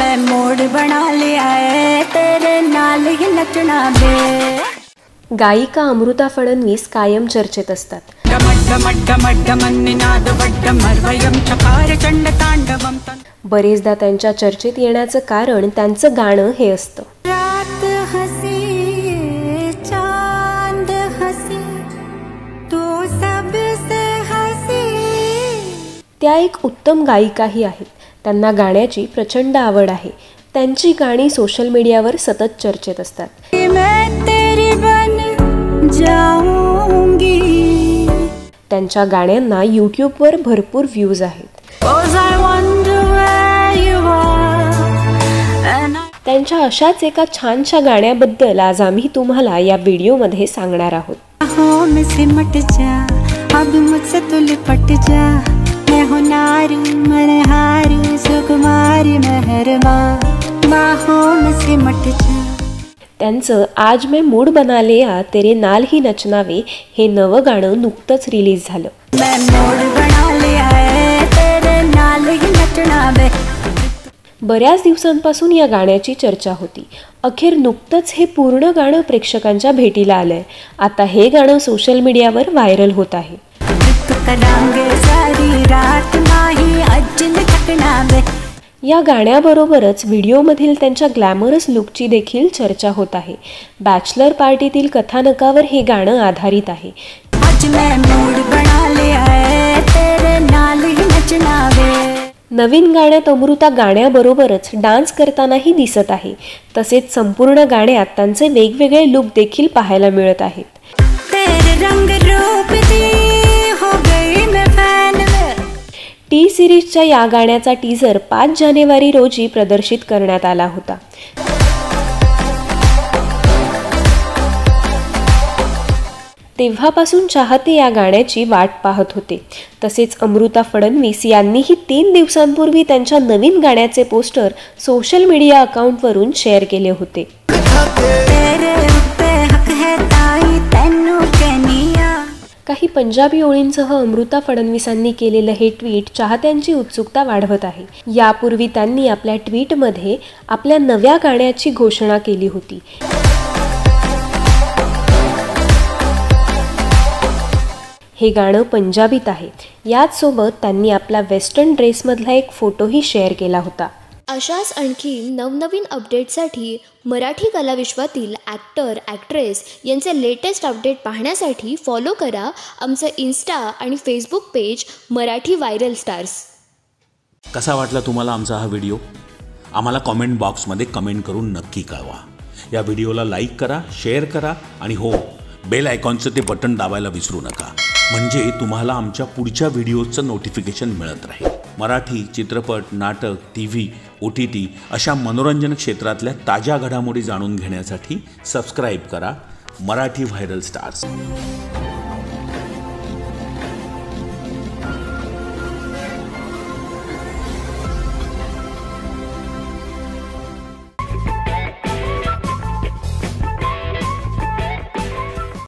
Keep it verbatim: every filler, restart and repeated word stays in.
मैं मूड बना लिया है तेरे नाल ही नचना बे। गायिका अमृता फडणवीस कायम चर्चेत असतात। बरेचदा त्यांच्या चर्चेत येण्याचं कारण त्यांचं गाणं हे असतं। रात हसी चांद हसी तो सबसे हसी। त्या एक उत्तम गायिकाही आहेत। त्यांना गाण्याची प्रचंड आवड आहे। त्यांची गाणी सोशल मीडियावर सतत चर्चेत असतात। मैं तेरी बन जाऊंगी। त्यांच्या गाण्यांना यूट्यूबवर भरपूर व्ह्यूज आहेत। त्यांच्या अशाच एका छानशा गाण्याबद्दल आज आम्ही तुम्हाला या व्हिडिओमध्ये सांगणार आहोत। बाहों में सिमट जा अब मुझसे तू लिपट जा मैं हूँ नारी मनहारी सुकुमारी मेहरमा बाहों में सिमट जा। त्यांचं आज मैं मूड बना लिया तेरे नाल ही नचनावे हे नवं गाणं नुकतंच रिलीज झालं। मैं मूड बना लिया है तेरे नाल ही नचनावे। बऱ्याच दिवसांपासून या गाण्याची चर्चा होती। अखेर नुकतंच हे पूर्ण गाणं प्रेक्षकांच्या भेटीला आलंय। आता हे गाणं सोशल मीडियावर व्हायरल होत आहे। या गाण्याबरोबरच व्हिडिओमधील त्यांच्या ग्लॅमरस लुकची देखील चर्चा होत आहे। बॅचलर पार्टीतील कथानकावर हे गाणं आधारित आहे। नवीन गाण्यात अमृता गाण्याबरोबरच डान्स करतानाही दिसत आहे। तसेच संपूर्ण गाण्यात त्यांचे वेगवेगळे लुक देखील पाहायला मिळत आहेत। टी सिरीजच्या या गाण्याचा टीझर पाच जानेवारी रोजी प्रदर्शित करण्यात आला होता। तेव्हापासून चाहते या गाण्याची वाट पाहत होते। तसेच अमृता फडणवीस यांनीही तीन दिवसांपूर्वी त्यांच्या नवीन गाण्याचे पोस्टर सोशल मीडिया अकाउंटवरून शेअर केले होते। काही पंजाबी ओळींसह अमृता फडणवीसांनी केलेलं हे ट्विट चाहत्यांची उत्सुकता वाढवत आहे। यापूर्वी त्यांनी आपल्या ट्विटमध्ये आपल्या नव्या गाण्याची घोषणा केली होती। हे गाणं पंजाबीत आहे। याच सोबत त्यांनी आपला वेस्टर्न ड्रेसमधला एक फोटोही शेअर केला होता। अशाच आणखी नवनवीन अपडेटसाठी मराठी कलाविश्वातील ॲक्टर ॲक्ट्रेस यांचे लेटेस्ट अपडेट पाहण्यासाठी फॉलो करा आमचं इन्स्टा आणि Facebook page Marathi viral stars. कसा वाटला तुम्हाला आमचा हा व्हिडिओ? आम्हाला कॉमेंट बॉक्समध्ये कमेंट करून नक्की कळवा। या व्हिडिओला लाईक करा, शेअर करा आणि हो, बेल आयकॉनचं ते बटन दाबायला विसरू नका, म्हणजे तुम्हाला आमच्या पुढच्या व्हिडिओचं नोटिफिकेशन मिळत राहील। मराठी चित्रपट, नाटक, T V, O T T अशा मनोरंजन क्षेत्रातल्या ताज्या घडामोडी जाणून घेण्यासाठी सबस्क्राईब करा मराठी व्हायरल स्टार्स।